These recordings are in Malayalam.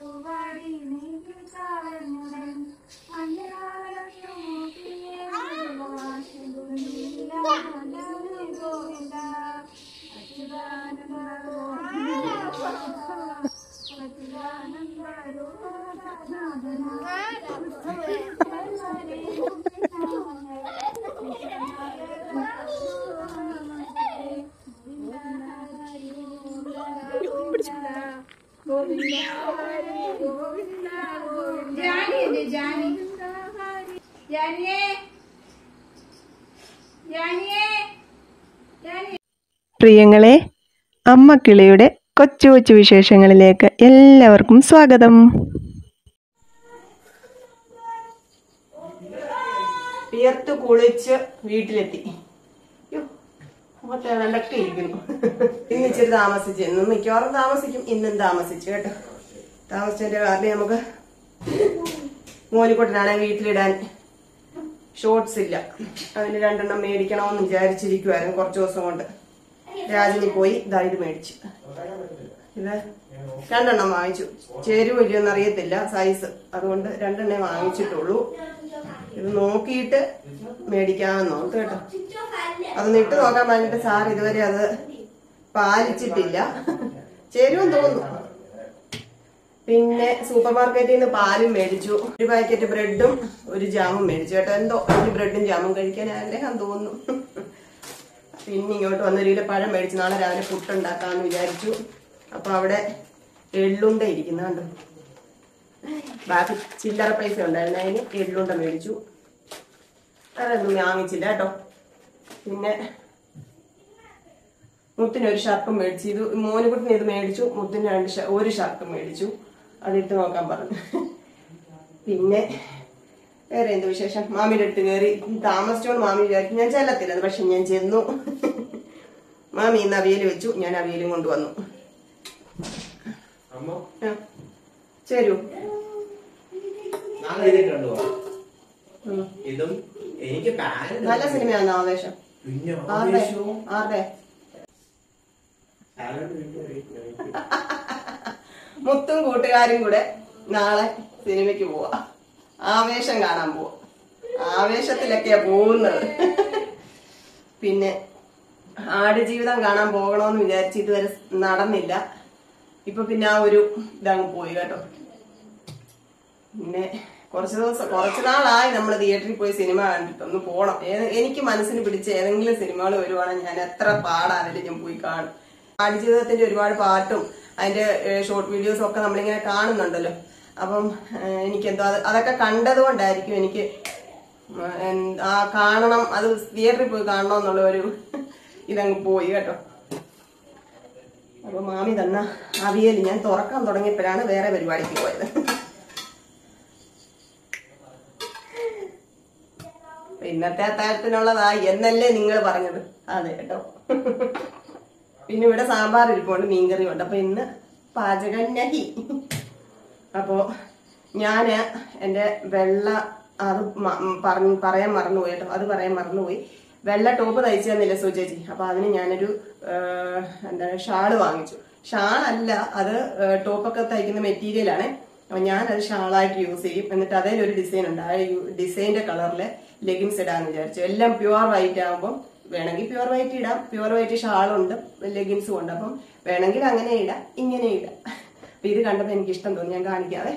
പ്രിയങ്ങളെ, അമ്മ കിളിയുടെ കൊച്ചു കൊച്ചു വിശേഷങ്ങളിലേക്ക് എല്ലാവർക്കും സ്വാഗതം. വിയർത്ത് കുളിച്ച് വീട്ടിലെത്തി. മുഖത്തൊക്കെ ഇരിക്കുന്നു. ഇന്ന് ഇച്ചിരി താമസിച്ചു. ഇന്നും മിക്കവാറും താമസിക്കും. ഇന്നും താമസിച്ചു കേട്ടോ. താമസിച്ചതിന്റെ കാരണം നമുക്ക് മോനിക്കുട്ടനാണെങ്കിൽ വീട്ടിലിടാൻ ഷോർട്സ് ഇല്ല. അതിന് 2 എണ്ണം മേടിക്കണമെന്ന് വിചാരിച്ചിരിക്കുവായിരുന്നു കുറച്ചു ദിവസം കൊണ്ട്. രാജനി പോയി ഇത് മേടിച്ചു. ഇത് 2 എണ്ണം വാങ്ങിച്ചു. ചേരുവല്ലയോന്ന് അറിയത്തില്ല സൈസ്, അതുകൊണ്ട് 2 എണ്ണേ വാങ്ങിച്ചിട്ടുള്ളൂ. ഇത് നോക്കിയിട്ട് മേടിക്കാമെന്ന് നോക്ക് കേട്ടോ. അതൊന്ന് ഇട്ട് നോക്കാൻ പറഞ്ഞിട്ട് സാർ ഇതുവരെ അത് പാലിച്ചിട്ടില്ല. ചേരുവെന്ന് തോന്നുന്നു. പിന്നെ സൂപ്പർ മാർക്കറ്റിൽ നിന്ന് പാലും മേടിച്ചു. 1 പാക്കറ്റ് ബ്രെഡും 1 ജാമും മേടിച്ചു കേട്ടോ. എന്തോ എനിക്ക് ബ്രെഡും ജാമും കഴിക്കാൻ ആഗ്രഹം തോന്നുന്നു. പിന്നെ ഇങ്ങോട്ട് വന്ന 1 കിലോ പഴം മേടിച്ചു. നാളെ രാവിലെ പുട്ടുണ്ടാക്കാന്ന് വിചാരിച്ചു. അപ്പൊ അവിടെ എള്ളുണ്ട ഇരിക്കുന്നുണ്ട്. ബാക്കി ചില്ലറ പൈസ ഉണ്ടായിരുന്നു, അതിന് എള്ളുണ്ട മേടിച്ചു. അതൊന്നും വാങ്ങിച്ചില്ല കേട്ടോ. പിന്നെ മുത്തിനൊരു ഷർട്ടും മേടിച്ചു. ഇത് മോനുകുട്ടിന് ഇത് മേടിച്ചു. മുത്തിന് 1 ഷർട്ടും മേടിച്ചു. അതിട്ട് നോക്കാൻ പറഞ്ഞു. പിന്നെ വേറെ എന്ത് വിശേഷം? മാമിയുടെ അടുത്ത് കയറി താമസിച്ചോണ്ട് മാമി വിചാരിക്കും ഞാൻ ചെല്ലത്തില്ല. പക്ഷെ ഞാൻ ചെന്നു. മാമി ഇന്ന് അവിയൽ വെച്ചു. ഞാൻ അവിയലും കൊണ്ടുവന്നു. ശരി, നല്ല സിനിമയാണ് ആവേശം. ആരുടെ? മുത്തും കൂട്ടുകാരും കൂടെ നാളെ സിനിമയ്ക്ക് പോവാ. ആവേശം കാണാൻ പോവാ. ആവേശത്തിലൊക്കെയാ പോകുന്നത്. പിന്നെ ആടുജീവിതം കാണാൻ പോകണമെന്ന് വിചാരിച്ച് ഇതുവരെ നടന്നില്ല. ഇപ്പൊ പിന്നെ ആ ഒരു ഇതങ്ങ് പോയി കേട്ടോ. പിന്നെ കുറച്ച് നാളായി നമ്മൾ തിയേറ്ററിൽ പോയി സിനിമ കണ്ടിട്ടൊന്ന് പോണം. എനിക്ക് മനസ്സിന് പിടിച്ച ഏതെങ്കിലും സിനിമകൾ വരുവാണെങ്കിൽ ഞാൻ എത്ര പാടാണെങ്കിലും ഞാൻ പോയി കാണും. ആടുജീവിതത്തിന്റെ ഒരുപാട് പാട്ടും അതിന്റെ ഷോർട്ട് വീഡിയോസും ഒക്കെ നമ്മളിങ്ങനെ കാണുന്നുണ്ടല്ലോ. അപ്പം എനിക്കെന്തോ അതൊക്കെ കണ്ടത് കൊണ്ടായിരിക്കും എനിക്ക് കാണണം, അത് തിയേറ്ററിൽ പോയി കാണണം എന്നുള്ള ഒരു ഇതങ്ങ് പോയി കേട്ടോ. അപ്പൊ മാമി തന്ന അവിയൽ ഞാൻ തുറക്കാൻ തുടങ്ങിയപ്പോഴാണ് വേറെ പരിപാടിക്ക് പോയത്. ഇന്നത്തെ അത്താഴത്തിനുള്ളതായി എന്നല്ലേ നിങ്ങൾ പറഞ്ഞത്? അതെ കേട്ടോ. പിന്നെ ഇവിടെ സാമ്പാർ ഇരിപ്പുണ്ട്, മീൻകറി ഉണ്ട്. അപ്പൊ ഇന്ന് പാചകം നഹി. അപ്പോ ഞാന് എന്റെ വെള്ള അത് പറയാൻ മറന്നുപോയി കേട്ടോ. അത് പറയാൻ മറന്നുപോയി. വെള്ള ടോപ്പ് തയ്ച്ചു തന്നില്ല സുചേച്ചി. അപ്പൊ അതിന് ഞാനൊരു എന്താണ് ഷാള് വാങ്ങിച്ചു. ഷാളല്ല, അത് ടോപ്പൊക്കെ തയ്ക്കുന്ന മെറ്റീരിയലാണ്. അപ്പൊ ഞാനത് ഷാളായിട്ട് യൂസ് ചെയ്യും. എന്നിട്ട് അതിലൊരു ഡിസൈൻ ഉണ്ട്. ആ ഡിസൈനിന്റെ കളറില് ലെഗിൻസ് ഇടാന്ന് വിചാരിച്ചു. എല്ലാം പ്യുവർ വൈറ്റ് ആകുമ്പോൾ വേണമെങ്കിൽ പ്യുവർ വൈറ്റ് ഇടാം. പ്യുവർ വൈറ്റ് ഷാളുണ്ട്, ലെഗിൻസും ഉണ്ട്. അപ്പം വേണമെങ്കിൽ അങ്ങനെ ഇടാം, ഇങ്ങനെ ഇടാം. അപ്പൊ ഇത് കണ്ടപ്പോ എനിക്ക് ഇഷ്ടം തോന്നി. ഞാൻ കാണിക്കാവേ.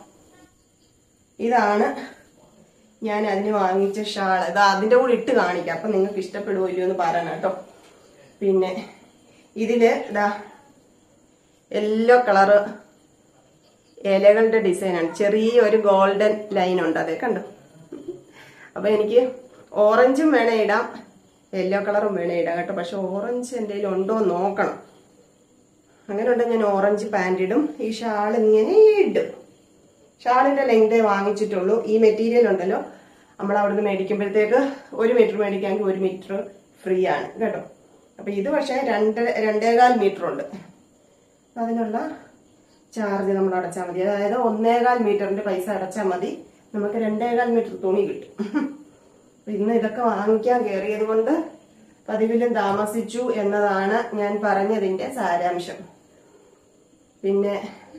ഇതാണ് ഞാൻ അതിന് വാങ്ങിച്ച ഷാൾ. ഇത് അതിന്റെ കൂടെ ഇട്ട് കാണിക്കാം. അപ്പൊ നിങ്ങൾക്ക് ഇഷ്ടപ്പെടുവോ ഇല്ലയോ എന്ന് പറയണം കേട്ടോ. പിന്നെ ഇതില് ഇതാ യെല്ലോ കളറ് ഇലകളുടെ ഡിസൈനാണ്. ചെറിയൊരു ഗോൾഡൻ ലൈൻ ഉണ്ട്, അതേ കണ്ടോ. അപ്പൊ എനിക്ക് ഓറഞ്ചും വേണേ ഇടാം, യെല്ലോ കളറും വേണേ ഇടാം കേട്ടോ. പക്ഷെ ഓറഞ്ച് എന്റെ കയ്യിൽ ഉണ്ടോ എന്ന് നോക്കണം. അങ്ങനെ ഉണ്ടെങ്കിൽ ഞാൻ ഓറഞ്ച് പാന്റ് ഇടും. ഈ ഷാൾ ഇങ്ങനെ ഇടും. ഷാളിന്റെ ലെങ്തേ വാങ്ങിച്ചിട്ടുള്ളൂ. ഈ മെറ്റീരിയൽ ഉണ്ടല്ലോ, നമ്മൾ അവിടുന്ന് മേടിക്കുമ്പോഴത്തേക്ക് 1 മീറ്റർ മേടിക്കാമെങ്കിൽ 1 മീറ്റർ ഫ്രീ ആണ് കേട്ടോ. അപ്പൊ ഇത് പക്ഷെ 2.25 മീറ്റർ ഉണ്ട്. അതിനുള്ള ചാർജ് നമ്മൾ അടച്ചാൽ മതി. അതായത് 1.25 മീറ്ററിന്റെ പൈസ അടച്ചാൽ മതി. നമുക്ക് 2.25 മീറ്റർ തുണി കിട്ടും. ഇന്ന് ഇതൊക്കെ വാങ്ങിക്കാൻ കയറിയത് കൊണ്ട് പതിവിലും താമസിച്ചു എന്നതാണ് ഞാൻ പറഞ്ഞതിന്റെ സാരാംശം. പിന്നെ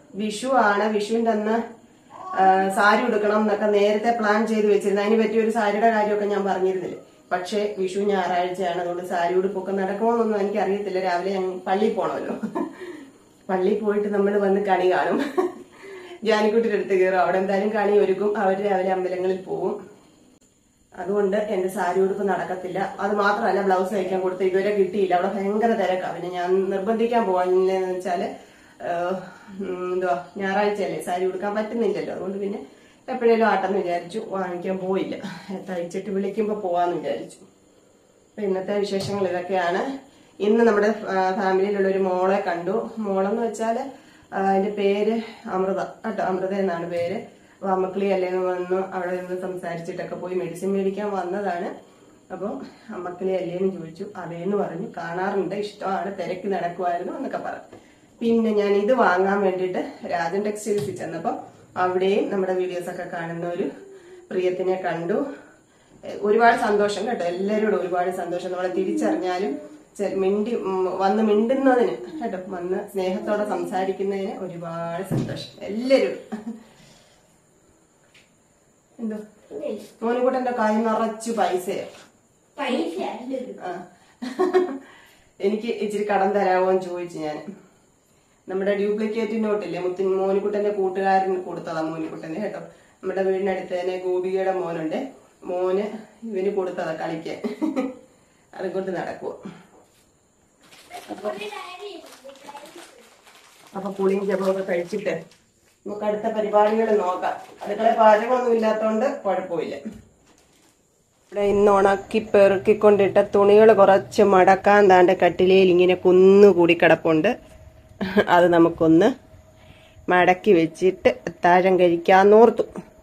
വിഷു ആണ്. വിഷുവിന്റെ അന്ന് സാരി ഉടുക്കണം എന്നൊക്കെ നേരത്തെ പ്ലാൻ ചെയ്ത് വെച്ചിരുന്നു. അതിന് പറ്റിയ ഒരു സാരിയുടെ കാര്യമൊക്കെ ഞാൻ പറഞ്ഞിരുന്നില്ലേ. പക്ഷെ വിഷു ഞായറാഴ്ചയാണ്, അതുകൊണ്ട് സാരി ഉടുപ്പൊക്കെ നടക്കുമോന്നൊന്നും എനിക്ക് അറിയത്തില്ല. രാവിലെ ഞാൻ പള്ളിയിൽ പോണമല്ലോ. പള്ളിയിൽ പോയിട്ട് നമ്മൾ വന്ന് കണി കാണും. ജാനിക്കുട്ടിയുടെ അടുത്ത് കയറും. അവിടെ എന്തായാലും കണി ഒരുക്കും. അവർ രാവിലെ അമ്പലങ്ങളിൽ പോകും. അതുകൊണ്ട് എന്റെ സാരി ഉടുപ്പ് നടക്കത്തില്ല. അത് മാത്രമല്ല, ബ്ലൗസ് തയ്ക്കാൻ കൊടുത്ത് ഇതുവരെ കിട്ടിയില്ല. അവിടെ ഭയങ്കര തിരക്കാ. പിന്നെ ഞാൻ നിർബന്ധിക്കാൻ പോകാനില്ലെന്ന് വെച്ചാല് ഞായറാഴ്ചയല്ലേ, സാരി ഉടുക്കാൻ പറ്റുന്നില്ലല്ലോ. അതുകൊണ്ട് പിന്നെ എപ്പോഴേലും ആട്ടെന്ന് വിചാരിച്ചു, വാങ്ങിക്കാൻ പോയില്ല. തയ്ച്ചിട്ട് വിളിക്കുമ്പോ പോവാന്ന് വിചാരിച്ചു. അപ്പൊ ഇന്നത്തെ വിശേഷങ്ങൾ ഇതൊക്കെയാണ്. ഇന്ന് നമ്മുടെ ഫാമിലിയിലുള്ള ഒരു മോളെ കണ്ടു. മോളെന്ന് വെച്ചാല് അതിന്റെ പേര് അമൃത കേട്ടോ. അമൃത എന്നാണ് പേര്. അപ്പൊ അമ്മക്കിളി അല്ലേന്ന് വന്നു. അവിടെ നിന്ന് സംസാരിച്ചിട്ടൊക്കെ പോയി മെഡിസിൻ മേടിക്കാൻ വന്നതാണ്. അപ്പൊ അമ്മക്കിളി അല്ലേന്ന് ചോദിച്ചു. അതേന്ന് പറഞ്ഞു. കാണാറുണ്ട്, ഇഷ്ടമാണ്, തിരക്ക് നടക്കുമായിരുന്നു എന്നൊക്കെ പറഞ്ഞു. പിന്നെ ഞാൻ ഇത് വാങ്ങാൻ വേണ്ടിയിട്ട് രാജൻ ടെക്സ്റ്റൈൽസിൽ ചെന്നപ്പോ അവിടെയും നമ്മുടെ വീഡിയോസ് ഒക്കെ കാണുന്ന ഒരു പ്രിയത്തിനെ കണ്ടു. ഒരുപാട് സന്തോഷം കേട്ടോ. എല്ലാവരോടും ഒരുപാട് സന്തോഷം. നമ്മളെ തിരിച്ചറിഞ്ഞാലും വന്ന് മിണ്ടുന്നതിന് കേട്ടോ, വന്ന് സ്നേഹത്തോടെ സംസാരിക്കുന്നതിന് ഒരുപാട് സന്തോഷം എല്ലാവരും. എന്തോ മോനിക്കൂട്ടന്റെ കൈ നിറച്ചു പൈസയാ. എനിക്ക് ഇച്ചിരി കടം തരാമോന്ന് ചോദിച്ചു ഞാൻ. നമ്മുടെ ഡ്യൂപ്ലിക്കേറ്റ് നോട്ടില്ലേ, മോനിക്കുട്ടന്റെ കൂട്ടുകാരൻ കൊടുത്തതാ. മോനിക്കുട്ടന്റെ കേട്ടോ, നമ്മുടെ വീടിനടുത്ത് തന്നെ ഗോപികയുടെ മോനുണ്ട്. മോന് ഇവന് കൊടുത്തതാ കളിക്കാൻ. അതുകൊണ്ട് നടക്കുവോ. അപ്പൊ പുളിയും ജപമൊക്കെ കഴിച്ചിട്ട് നമുക്ക് അടുത്ത പരിപാടികൾ നോക്കാം. അടുക്കള പാചകമൊന്നും ഇല്ലാത്തോണ്ട് കുഴപ്പമില്ല. ഇവിടെ ഇന്ന് ഉണക്കി പെറുക്കിക്കൊണ്ടിട്ട തുണികൾ കുറച്ച് മടക്കാൻ താണ്ട് കട്ടിലയിൽ ഇങ്ങനെ കുന്നുകൂടി കിടപ്പുണ്ട്. അത് നമുക്കൊന്ന് മടക്കി വെച്ചിട്ട് അത്താഴം കഴിക്കാന്നോർത്തു.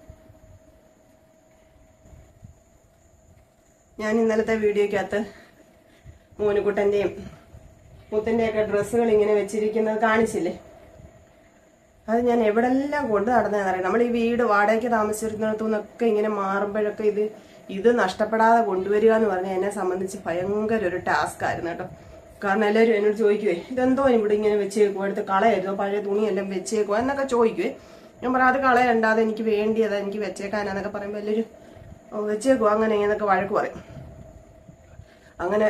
ഞാൻ ഇന്നലത്തെ വീഡിയോക്കകത്ത് മോനുകുട്ടന്റെയും മുത്തിന്റെയൊക്കെ ഡ്രസ്സുകൾ ഇങ്ങനെ വെച്ചിരിക്കുന്നത് കാണിച്ചില്ലേ. അത് ഞാൻ എവിടെല്ലാം കൊണ്ട് നടന്നതെന്നറിയാം. നമ്മൾ ഈ വീട് വാടകയ്ക്ക് താമസിച്ചിരുന്നിടത്തു നിന്നൊക്കെ ഇങ്ങനെ മാറുമ്പോഴൊക്കെ ഇത് നഷ്ടപ്പെടാതെ കൊണ്ടുവരിക എന്ന് പറഞ്ഞാൽ എന്നെ സംബന്ധിച്ച് ഭയങ്കര ഒരു ടാസ്ക് ആയിരുന്നു കേട്ടോ. കാരണം എല്ലാവരും എന്നോട് ചോദിക്കുവേ, ഇതെന്തോ ഇവിടെ ഇങ്ങനെ വെച്ചേക്കുവോ, എടുത്ത് കളയരുതോ, പഴയ തുണിയെല്ലാം വെച്ചേക്കുവോ എന്നൊക്കെ ചോദിക്കുവേ. ഞാൻ പറയാം അത് കളയണ്ടാതെ എനിക്ക് വേണ്ടിയതാ, എനിക്ക് വെച്ചേക്കാനാന്നൊക്കെ പറയുമ്പോൾ എല്ലാവരും വെച്ചേക്കുവോ അങ്ങനെ ഇങ്ങനെയൊക്കെ വഴക്ക് പറയും. അങ്ങനെ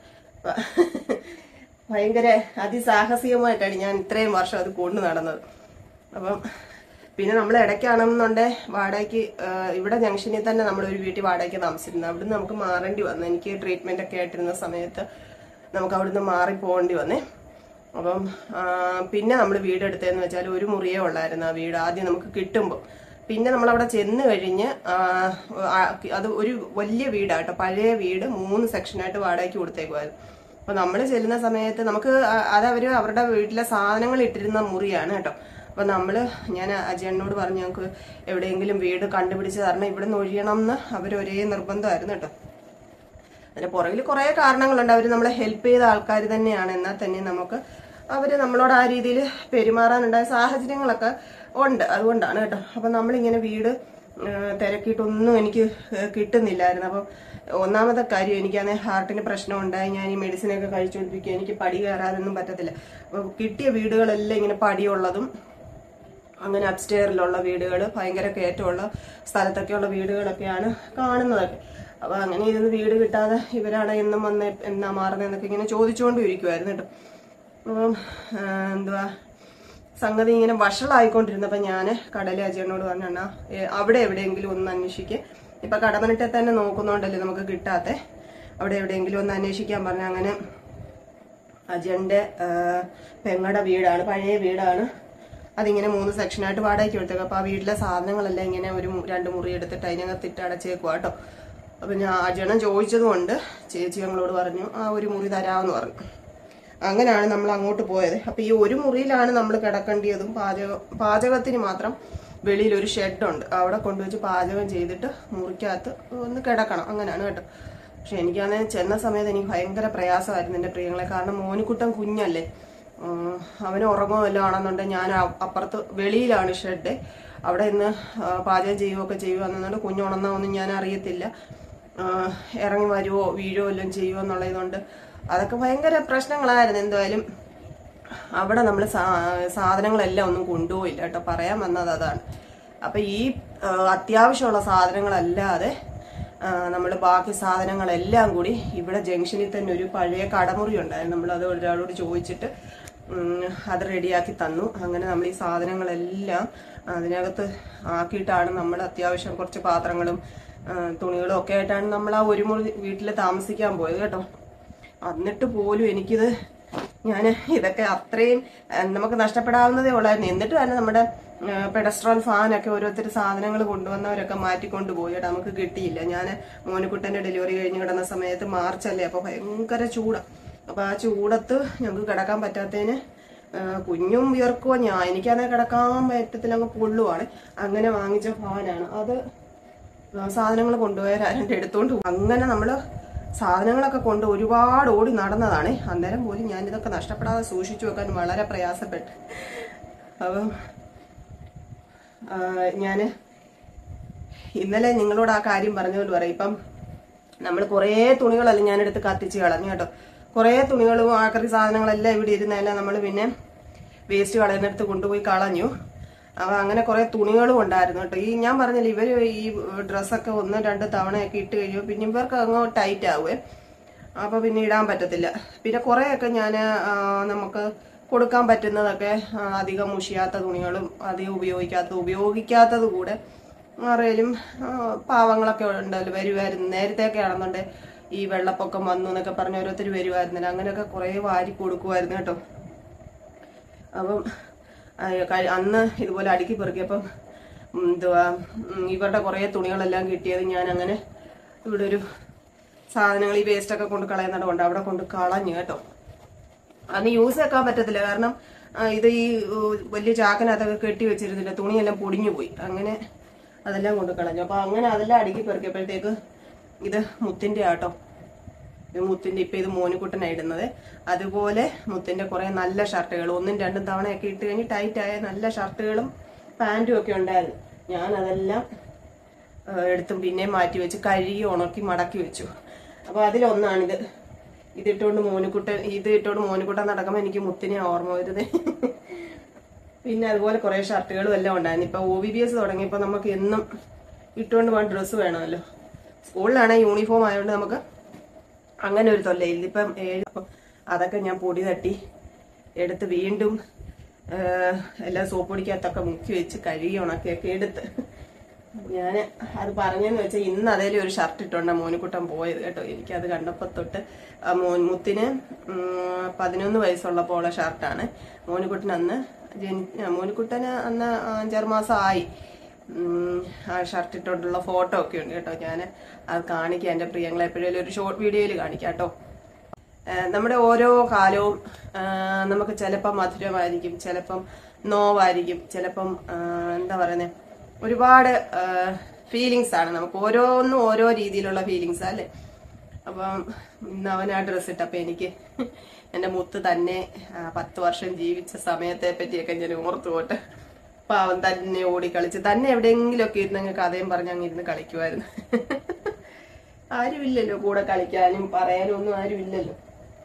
ഭയങ്കര അതിസാഹസികമായിട്ടാണ് ഞാൻ ഇത്രയും വർഷം അത് കൊണ്ടു നടന്നത്. അപ്പം പിന്നെ നമ്മൾ ഇടയ്ക്കാണെന്നുണ്ടെ വാടകയ്ക്ക് ഇവിടെ ജംഗ്ഷനിൽ തന്നെ നമ്മളൊരു വീട്ടിൽ വാടകയ്ക്ക് താമസിച്ചിരുന്നു. അവിടുന്ന് നമുക്ക് മാറേണ്ടി വന്നു. എനിക്ക് ട്രീറ്റ്മെന്റ് ഒക്കെ ആയിട്ടിരുന്ന സമയത്ത് നമുക്ക് അവിടുന്ന് മാറി പോകേണ്ടി വന്നേ. അപ്പം പിന്നെ നമ്മൾ വീടെടുത്തതെന്ന് വെച്ചാൽ ഒരു മുറിയേ ഉള്ളായിരുന്നു ആ വീട് ആദ്യം നമുക്ക് കിട്ടുമ്പോൾ. പിന്നെ നമ്മളവിടെ ചെന്ന് കഴിഞ്ഞ് അത് ഒരു വലിയ വീടാട്ടോ, പഴയ വീട് 3 സെക്ഷനായിട്ട് വാടകയ്ക്ക് കൊടുത്തേക്കുമായിരുന്നു. അപ്പൊ നമ്മൾ ചെല്ലുന്ന സമയത്ത് നമുക്ക് അതവര് അവരുടെ വീട്ടിലെ സാധനങ്ങൾ ഇട്ടിരുന്ന മുറിയാണ് കേട്ടോ. അപ്പൊ ഞാൻ അജയനോട് പറഞ്ഞു ഞങ്ങൾക്ക് എവിടെയെങ്കിലും വീട് കണ്ടുപിടിച്ച് തരണം, ഇവിടെ നിന്ന് ഒഴിയണം എന്ന് അവരൊരേ നിർബന്ധമായിരുന്നു കേട്ടോ. അതിന്റെ പുറകിൽ കുറെ കാരണങ്ങളുണ്ട്. അവര് നമ്മളെ ഹെൽപ്പ് ചെയ്ത ആൾക്കാർ തന്നെയാണ്. എന്നാൽ തന്നെ അവര് നമ്മളോട് ആ രീതിയിൽ പെരുമാറാനുണ്ടായ സാഹചര്യങ്ങളൊക്കെ ഉണ്ട്. അതുകൊണ്ടാണ് കേട്ടോ. അപ്പൊ നമ്മളിങ്ങനെ വീട് തിരക്കിയിട്ടൊന്നും എനിക്ക് കിട്ടുന്നില്ലായിരുന്നു. അപ്പം ഒന്നാമത്തെ കാര്യം എനിക്കാണെങ്കിൽ ഹാർട്ടിന് പ്രശ്നം ഉണ്ടായി. ഞാൻ ഈ മെഡിസിനൊക്കെ കഴിച്ചുകൊണ്ടിരിക്കുക. എനിക്ക് പടി കയറാനൊന്നും പറ്റത്തില്ല. അപ്പൊ കിട്ടിയ വീടുകളെല്ലാം ഇങ്ങനെ പടിയുള്ളതും അങ്ങനെ അപ്സ്റ്റെയറിലുള്ള വീടുകൾ, ഭയങ്കര കയറ്റമുള്ള സ്ഥലത്തൊക്കെയുള്ള വീടുകളൊക്കെയാണ് കാണുന്നതൊക്കെ. അപ്പൊ അങ്ങനെ ഇരുന്ന് വീട് കിട്ടാതെ ഇവരാണ് എന്നും വന്ന് എന്നാ മാറുന്നതെന്നൊക്കെ ഇങ്ങനെ ചോദിച്ചുകൊണ്ട് ഇരിക്കുമായിരുന്നു കേട്ടോ. അപ്പം സംഗതി ഇങ്ങനെ വഷളായിക്കൊണ്ടിരുന്നപ്പോ ഞാൻ കടല അജയനോട് പറഞ്ഞ അവിടെ എവിടെയെങ്കിലും ഒന്ന് അന്വേഷിക്കുക. ഇപ്പൊ കടമനിട്ടെ തന്നെ നോക്കുന്നോണ്ടല്ലേ നമുക്ക് കിട്ടാത്ത, അവിടെ എവിടെയെങ്കിലും ഒന്ന് അന്വേഷിക്കാൻ പറഞ്ഞ അങ്ങനെ അജയന്റെ പെങ്ങടെ വീടാണ്, പഴയ വീടാണ്. അതിങ്ങനെ 3 സെക്ഷനായിട്ട് വാടകയ്ക്ക് കൊടുത്തേക്കും. അപ്പൊ ആ വീട്ടിലെ സാധനങ്ങളെല്ലാം ഇങ്ങനെ ഒരു 2 മുറി എടുത്തിട്ട് അതിനകത്തിട്ട് അടച്ചേക്കുക കേട്ടോ. അപ്പൊ ഞാൻ അജയനം ചോദിച്ചതുകൊണ്ട് ചേച്ചി ഞങ്ങളോട് പറഞ്ഞു ആ ഒരു മുറി തരാമെന്ന് പറഞ്ഞു. അങ്ങനെയാണ് നമ്മൾ അങ്ങോട്ട് പോയത്. അപ്പൊ ഈ ഒരു മുറിയിലാണ് നമ്മൾ കിടക്കേണ്ടതും. പാചകത്തിന് മാത്രം വെളിയിൽ ഒരു ഷെഡുണ്ട്, അവിടെ കൊണ്ടുവച്ച് പാചകം ചെയ്തിട്ട് മുറിക്കകത്ത് ഒന്ന് കിടക്കണം, അങ്ങനെയാണ് കേട്ടോ. പക്ഷെ എനിക്കാണെങ്കിൽ ചെന്ന സമയത്ത് എനിക്ക് ഭയങ്കര പ്രയാസമായിരുന്നു എന്റെ പ്രിയങ്ങളെ. കാരണം മോനിക്കുട്ടൻ കുഞ്ഞല്ലേ, അവന് ഉറങ്ങുമല്ലോ ആണെന്നുണ്ടെങ്കിൽ ഞാൻ അപ്പുറത്ത് വെളിയിലാണ് ഷെഡ്, അവിടെ ഇന്ന് പാചകം ചെയ്യുകയൊക്കെ ചെയ്യുകയെന്നുണ്ട്. കുഞ്ഞുണർന്നൊന്നും ഞാൻ അറിയത്തില്ല, ഇറങ്ങി വരുവോ വീഴോ എല്ലാം ചെയ്യുമോ എന്നുള്ളതുകൊണ്ട് അതൊക്കെ ഭയങ്കര പ്രശ്നങ്ങളായിരുന്നു. എന്തായാലും അവിടെ നമ്മൾ സാധനങ്ങളെല്ലാം ഒന്നും കൊണ്ടുപോയില്ല കേട്ടോ, പറയാൻ വന്നത് അതാണ്. അപ്പൊ ഈ അത്യാവശ്യമുള്ള സാധനങ്ങളല്ലാതെ നമ്മൾ ബാക്കി സാധനങ്ങളെല്ലാം കൂടി ഇവിടെ ജംഗ്ഷനിൽ തന്നെ ഒരു പഴയ കടമുറി ഉണ്ടായിരുന്നു, നമ്മളത് ഒരാളോട് ചോദിച്ചിട്ട് അത് റെഡിയാക്കി തന്നു. അങ്ങനെ നമ്മൾ ഈ സാധനങ്ങളെല്ലാം അതിനകത്ത് ആക്കിയിട്ടാണ് നമ്മൾ അത്യാവശ്യം കുറച്ച് പാത്രങ്ങളും തുണികളും ഒക്കെ ആയിട്ടാണ് നമ്മൾ ആ ഒരു മുറി വീട്ടിൽ താമസിക്കാൻ പോയത് കേട്ടോ. എന്നിട്ട് പോലും എനിക്കിത് ഞാൻ ഇതൊക്കെ അത്രയും നമുക്ക് നഷ്ടപ്പെടാവുന്നതേ ഉള്ളായിരുന്നു. എന്നിട്ട് തന്നെ നമ്മുടെ പെഡസ്ട്രോൾ ഫാനൊക്കെ ഓരോരുത്തർ സാധനങ്ങൾ കൊണ്ടുവന്നവരൊക്കെ മാറ്റിക്കൊണ്ടുപോയി കേട്ടോ, നമുക്ക് കിട്ടിയില്ല. ഞാൻ മോനുകുട്ടന്റെ ഡെലിവറി കഴിഞ്ഞ് കിടന്ന സമയത്ത് മാർച്ചല്ലേ, അപ്പൊ ഭയങ്കര ചൂടാണ്. അപ്പൊ ആ ചൂടത്ത് ഞങ്ങൾക്ക് കിടക്കാൻ പറ്റാത്തതിന് കുഞ്ഞും വിയർക്കുവോ, എനിക്കങ്ങനെ കിടക്കാൻ പറ്റത്തില്ല, അങ്ങ് പൊള്ളുവാണ്. അങ്ങനെ വാങ്ങിച്ച ഫാനാണ് അത്. സാധനങ്ങൾ കൊണ്ടുപോയാലും എടുത്തോണ്ട് അങ്ങനെ നമ്മള് സാധനങ്ങളൊക്കെ കൊണ്ട് ഒരുപാട് ഓടി നടന്നതാണ്. അന്നേരം പോലും ഞാനിതൊക്കെ നഷ്ടപ്പെടാതെ സൂക്ഷിച്ചു വെക്കാൻ വളരെ പ്രയാസപ്പെട്ടു. അപ്പം ഞാന് ഇന്നലെ നിങ്ങളോട് ആ കാര്യം പറഞ്ഞുകൊണ്ട് പറയാം. ഇപ്പം നമ്മൾ കുറേ തുണികളല്ല ഞാനെടുത്ത് കത്തിച്ച് കളഞ്ഞു കേട്ടോ. കുറേ തുണികളും ആക്രി സാധനങ്ങളെല്ലാം ഇവിടെ ഇരുന്നെല്ലാം നമ്മൾ പിന്നെ വേസ്റ്റ് കളയുന്നിടത്ത് കൊണ്ടുപോയി കളഞ്ഞു. അപ്പൊ അങ്ങനെ കുറെ തുണികളും ഉണ്ടായിരുന്നു കേട്ടോ. ഈ ഞാൻ പറഞ്ഞില്ല, ഇവര് ഈ ഡ്രസ്സൊക്കെ 1-2 തവണയൊക്കെ ഇട്ട് കഴിയുമ്പോൾ പിന്നെ ഇവർക്ക് അങ്ങ് ടൈറ്റ് ആവുമേ, അപ്പൊ പിന്നെ ഇടാൻ പറ്റത്തില്ല. പിന്നെ കുറെയൊക്കെ ഞാൻ നമുക്ക് കൊടുക്കാൻ പറ്റുന്നതൊക്കെ അധികം മുഷിയാത്ത തുണികളും അധികം ഉപയോഗിക്കാത്തത് കൂടെ ആരേലും പാവങ്ങളൊക്കെ ഉണ്ടല്ലോ, വരുമായിരുന്നു. നേരത്തെയൊക്കെ ആണെന്നുണ്ട് ഈ വെള്ളപ്പൊക്കം വന്നു എന്നൊക്കെ പറഞ്ഞ് ഓരോരുത്തർ വരുമായിരുന്നില്ല, അങ്ങനെയൊക്കെ കുറെ വാരി കൊടുക്കുമായിരുന്നു കേട്ടോ. അപ്പം അന്ന് ഇതുപോലെ അടുക്കി പെറുക്കിയപ്പം ഇവരുടെ കുറെ തുണികളെല്ലാം കിട്ടിയത് ഞാൻ അങ്ങനെ ഇവിടെ ഒരു സാധനങ്ങൾ ഈ വേസ്റ്റൊക്കെ കൊണ്ട് കളയുന്നുണ്ട് അവിടെ കൊണ്ട് കളഞ്ഞു കേട്ടോ. അന്ന് യൂസ് ആക്കാൻ പറ്റത്തില്ല, കാരണം ഇത് ഈ വലിയ ചാക്കനകത്തൊക്കെ കെട്ടി വെച്ചിരുന്നില്ല, തുണിയെല്ലാം പൊടിഞ്ഞു പോയി. അങ്ങനെ അതെല്ലാം കൊണ്ട് കളഞ്ഞു. അപ്പൊ അങ്ങനെ അതെല്ലാം അടുക്കി പെറുക്കിയപ്പോഴത്തേക്ക് ഇത് മുത്തിന്റെ ആട്ടോ, മുത്തിന്റെ ഇപ്പൊ ഇത് മോനുകുട്ടനാണ് ഇടുന്നത്. അതുപോലെ മുത്തിന്റെ കുറെ നല്ല ഷർട്ടുകൾ 1-2 തവണയൊക്കെ ഇട്ട് കഴിഞ്ഞ് ടൈറ്റ് ആയ നല്ല ഷർട്ടുകളും പാന്റും ഒക്കെ ഉണ്ടായിരുന്നു. ഞാൻ അതെല്ലാം എടുത്തും പിന്നെ മാറ്റി വെച്ച് കഴുകി ഉണക്കി മടക്കി വെച്ചു. അപ്പൊ അതിലൊന്നാണിത്. ഇതിട്ടോണ്ട് മോനുകുട്ടൻ നടക്കുമ്പോ എനിക്ക് മുത്തിനെ ഓർമ്മ വരുന്നത്. പിന്നെ അതുപോലെ കുറെ ഷർട്ടുകളും എല്ലാം ഉണ്ടായിരുന്നു. ഇപ്പൊ OBBS തുടങ്ങിയപ്പോ നമുക്ക് എന്നും ഇട്ടുകൊണ്ട് പോകാൻ ഡ്രസ്സ് വേണമല്ലോ. സ്കൂളിലാണെങ്കിൽ യൂണിഫോം ആയതുകൊണ്ട് നമുക്ക് അങ്ങനെ ഒരു തൊല്ലയില്ല. ഇപ്പം 7 അതൊക്കെ ഞാൻ പൊടി തട്ടി എടുത്ത് വീണ്ടും എല്ലാം സോപ്പ് പൊടിക്കകത്തൊക്കെ മുക്കി വെച്ച് കഴുകി ഉണക്കിയൊക്കെ എടുത്ത് ഞാൻ അത് പറഞ്ഞെന്ന് വെച്ചാൽ ഇന്ന് അതേലും ഒരു ഷർട്ട് ഇട്ടുകൊണ്ടാണ് മോനുകുട്ടൻ പോയത് കേട്ടോ. എനിക്കത് കണ്ടപ്പോ തൊട്ട് മുത്തിന് 11 വയസ്സുള്ളപ്പോൾ ഉള്ള ഷർട്ടാണ്. മോനുകുട്ടന് അന്ന് 5-6 മാസം ആയി. ആ ഷർട്ട് ഇട്ടോണ്ടുള്ള ഫോട്ടോ ഒക്കെ ഉണ്ട് കേട്ടോ. ഞാൻ അത് കാണിക്കാം, എന്റെ പ്രിയങ്ങളെ എപ്പോഴും ഒരു ഷോർട്ട് വീഡിയോയിൽ കാണിക്കാം കേട്ടോ. നമ്മുടെ ഓരോ കാലവും നമുക്ക് ചിലപ്പം മധുരമായിരിക്കും, ചിലപ്പം നോവായിരിക്കും, ചിലപ്പം എന്താ പറയുന്നത്, ഒരുപാട് ഫീലിങ്സ് ആണ് നമുക്ക്. ഓരോന്നും ഓരോ രീതിയിലുള്ള ഫീലിങ്സ് അല്ലേ. അപ്പം ഇന്ന് അവൻ ആ ഡ്രസ്സ് ഇട്ടപ്പോ എനിക്ക് എന്റെ മുത്ത് തന്നെ 10 വർഷം ജീവിച്ച സമയത്തെ പറ്റിയൊക്കെ ഞാൻ ഓർത്തു പോട്ടെ. പാവം തന്നെ ഓടിക്കളിച്ച് തന്നെ എവിടെയെങ്കിലും ഒക്കെ ഇരുന്ന് കഥയും പറഞ്ഞ് അങ്ങ് ഇരുന്ന് കളിക്കുമായിരുന്നു. ആരുമില്ലല്ലോ കൂടെ കളിക്കാനും പറയാനും ഒന്നും ആരുമില്ലല്ലോ.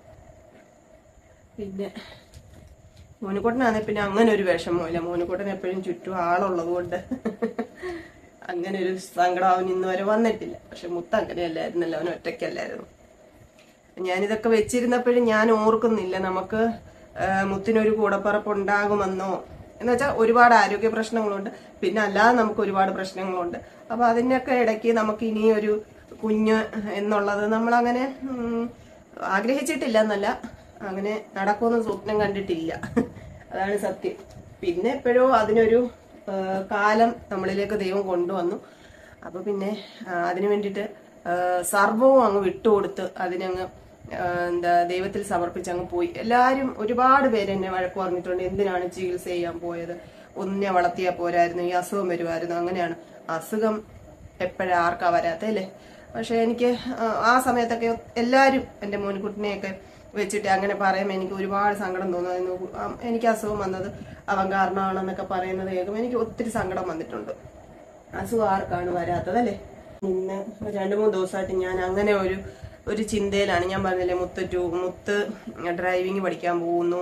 പിന്നെ മോനുകുട്ടനാണെങ്കിൽ പിന്നെ അങ്ങനെ ഒരു വിഷമമില്ല. മോനുകുട്ടൻ എപ്പോഴും ചുറ്റും ആളുള്ളത് കൊണ്ട് അങ്ങനെ ഒരു സങ്കടം അവൻ ഇന്ന് വരെ വന്നിട്ടില്ല. പക്ഷെ മുത്ത് അങ്ങനെയല്ലായിരുന്നല്ലോ, അവൻ ഒറ്റയ്ക്കല്ലായിരുന്നു. ഞാനിതൊക്കെ വെച്ചിരുന്നപ്പോഴും ഞാൻ ഓർക്കുന്നില്ല നമുക്ക് മുത്തിനൊരു കൂടപ്പറപ്പ് ഉണ്ടാകുമെന്നോ. എന്ന് വെച്ചാൽ ഒരുപാട് ആരോഗ്യ പ്രശ്നങ്ങളുണ്ട്, പിന്നെ അല്ലാതെ നമുക്ക് ഒരുപാട് പ്രശ്നങ്ങളുണ്ട്. അപ്പൊ അതിനൊക്കെ ഇടയ്ക്ക് നമുക്ക് ഇനിയൊരു കുഞ്ഞ് എന്നുള്ളത് നമ്മൾ അങ്ങനെ ആഗ്രഹിച്ചിട്ടില്ല എന്നല്ല, അങ്ങനെ നടക്കുമെന്ന് സ്വപ്നം കണ്ടിട്ടില്ല. അതാണ് സത്യം. പിന്നെ എപ്പോഴോ അതിനൊരു കാലം നമ്മളിലേക്ക് ദൈവം കൊണ്ടുവന്നു. അപ്പൊ പിന്നെ അതിനു വേണ്ടിയിട്ട് സർവവും അങ്ങ് വിട്ടുകൊടുത്ത് അതിനങ്ങ് ദൈവത്തിൽ സമർപ്പിച്ച് അങ്ങ് പോയി. എല്ലാരും ഒരുപാട് പേര് എന്നെ വഴക്ക് പറഞ്ഞിട്ടുണ്ട്, എന്തിനാണ് ചികിത്സ ചെയ്യാൻ പോയത്, ഒന്നിനെ വളർത്തിയാൽ പോരായിരുന്നു, ഈ അസുഖം വരുമായിരുന്നു. അങ്ങനെയാണ്, അസുഖം എപ്പോഴാ ആർക്കാ വരാത്തല്ലേ. പക്ഷെ എനിക്ക് ആ സമയത്തൊക്കെ എല്ലാരും എന്റെ മോനുകുട്ടിനെയൊക്കെ വെച്ചിട്ട് അങ്ങനെ പറയുമ്പോൾ എനിക്ക് ഒരുപാട് സങ്കടം തോന്നുന്നു. എനിക്ക് അസുഖം വന്നത് അവൻ കാരണമാണെന്നൊക്കെ പറയുന്നത് കേൾക്കുമ്പോൾ എനിക്ക് ഒത്തിരി സങ്കടം വന്നിട്ടുണ്ട്. അസുഖം ആർക്കാണ് വരാത്തതല്ലേ. ഇന്ന് 2-3 ദിവസമായിട്ട് ഞാൻ അങ്ങനെ ഒരു ചിന്തയിലാണ്. ഞാൻ പറഞ്ഞില്ലേ, മുത്ത് ഡ്രൈവിംഗ് പഠിക്കാൻ പോകുന്നു,